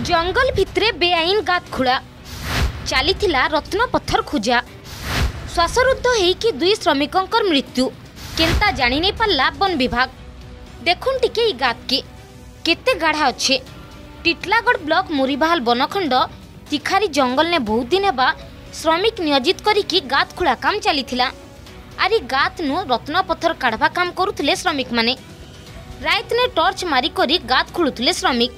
जंगल भितरे बेआईन गात खुड़ा चलीथिला रत्न पत्थर खोजा श्वासरुद्ध होइकी दुई श्रमिकंकर मृत्यु केंता जानी नहीं पारला वन विभाग। देखुन टिके ई गात के केते गाढ़ा अच्छे। टिटलागढ़ ब्लॉक मुरीबाहाल बनखंड तिखारी जंगल ने बहुत दिन हेबा श्रमिक नियोजित करिकी गात खुड़ा काम चलीथिला। आरी गात नु रत्न पत्थर काढ़वा काम करुथिले श्रमिक माने। रात ने टॉर्च मारी करी गात खुलुथिले श्रमिक।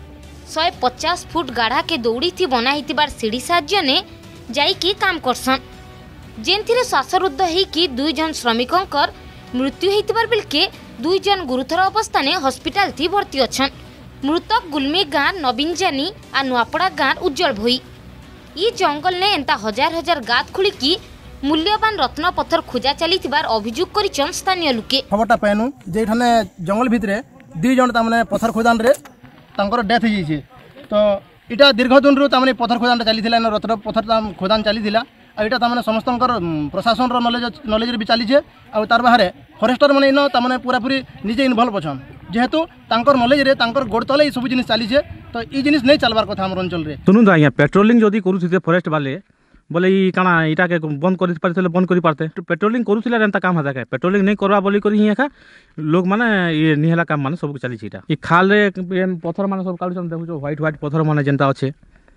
150 फुट गाढ़ा के दौड़ी थी बना हितिबार सीढ़ी साहाय्य ने जाइकी काम करसन। जेनथिरे श्वासरुद्ध होइकी 2 जन श्रमिकंकर मृत्यु होइतिबार बेलके 2 जन गुरुतर अवस्था ने हॉस्पिटल थी भर्ती अछन। मृतक गुलमी गाँ नवीन जानी आ नुआपड़ा गाँ उज्जवल भोई। ई जंगल ने एंता हजार हजार गात खुलिकी मूल्यवान रत्न पत्थर खोजा चलीथिबार अभियोग करिछन स्थानीय लोके। खबरटा पाइनु जे ठाने जंगल भितरे 2 जन तामने पत्थर खोदान रे तांकर डेथ हो जाइए। तो इटा दीर्घ दिन रू तामने पत्थर खोदान चलीथिला रत्न पत्थर खोदान चलीथिला। आइटा तामने समस्तंकर प्रशासन रो नॉलेज रे भी चलीछे। आ तार बाहरे फॉरेस्टर माने इन तामने पूरा पूरी निजे इन्वॉल्व अछन जेहेतु तांकर नॉलेज रे तांकर गोड़ तले सब जिनिस चलीछे। तो ई जिनिस नहीं चलबार कथा हमर अंचल रे। सुनु आज्ञा पेट्रोलिंग जदि करूथिते फॉरेस्ट वाले बोले ई काना इटा के बंद करि पारथिले बंद करि पारते। पेट्रोलिंग करूथिले एंता काम हता के पेट्रोलिंग नहीं करबा बोली करी ही एखा लोग माने ये निहला काम माने सब चली छिटा। ई खाल रे पत्थर माने सब काढुछन देखुछो व्हाइट पत्थर माने जेंता अच्छे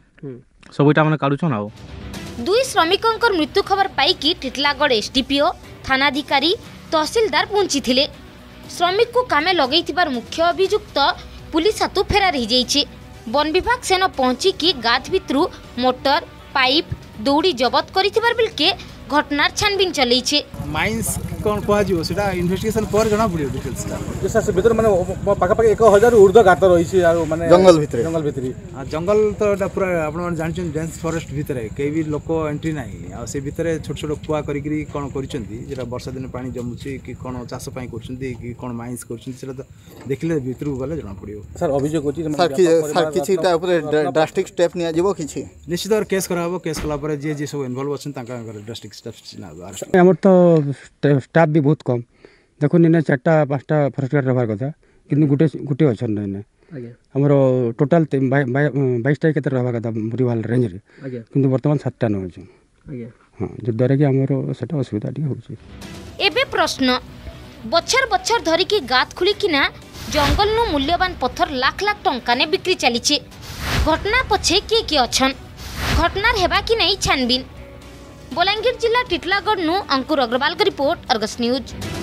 सब इटा माने काढुछन। आ 2 श्रमिकंकर मृत्यु खबर पाइकी टिटलागढ़ एसडीपीओ थानाधिकारी तहसीलदार पहुंची थिले। श्रमिक को कामे लगैथिबार मुख्य अभियुक्त पुलिस हाथू फेरार हो जाइछे। वन विभाग सेन पहुंची की गात भितरु मोटर पाइप दौड़ी जबत करिथिबार बिलके घटनार छानबीन चलैछे। माइंस कोन कहा जिवो सेटा इन्वेस्टिगेशन पर जणा पड़ियो डिटेल्स जे सर भीतर माने पाका पाका 1000 ऊर्ध्व गात रहिछि आ माने जंगल भितरे जंगल तो एटा पूरा आपण माने जानिछन डेंस फॉरेस्ट भितरे केई भी लोक एंट्री नाही आ से भितरे छोट छोट कुआ करिकरी कोन करिसंती जेटा वर्षा दिन पानी जमुछि कि कोन चाष पई करसंती कि कोन माइंस करसंती सेटा तो देखले भितरु गले जणा पड़ियो। सर अभियोग होछि सर किछिटा ऊपर ड्रास्टिक स्टेप निया जिवो किछि निश्चित और केस कराबो। केस कला पर जे सब इन्वॉल्व अछन ताका ड्रास्टिक स्टेप्स ना हमर तो स्टाफ भी बहुत कम देखो ने 4-5टा फॉरेस्ट गार्ड रहबार कथा किंतु गुटे अछन ने हमर टोटल 22टा केते रहबा कथा मुरीबाहाल रेंज रे किंतु वर्तमान 7टा न अछि। हां जो डरे कि हमर सेटा असुविधा टी होछि। एबे प्रश्न बछर बछर धरि की गात खुली किना जंगल नु मूल्यवान पत्थर लाख लाख टंका ने बिक्री चलीछे। घटना पछे के अछन घटनार हेबा कि नहीं छानबीन। बलांगीर जिला टिटलागढ़ नु अंकुर अग्रवाल की रिपोर्ट अर्गस न्यूज।